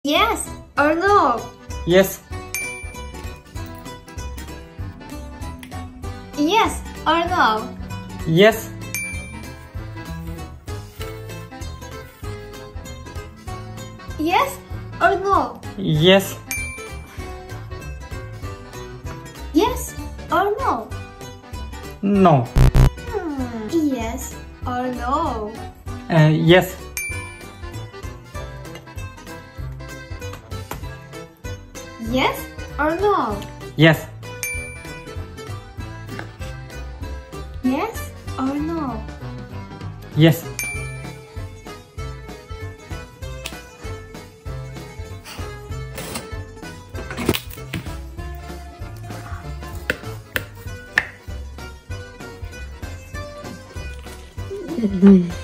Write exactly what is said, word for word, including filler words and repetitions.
Yes or no? Yes. Yes or no? Yes. Yes or no? Yes. Yes or no? No. Hmm. Yes or no? Uh, yes. Yes or no? Yes. Yes or no? Yes. Mm-hmm.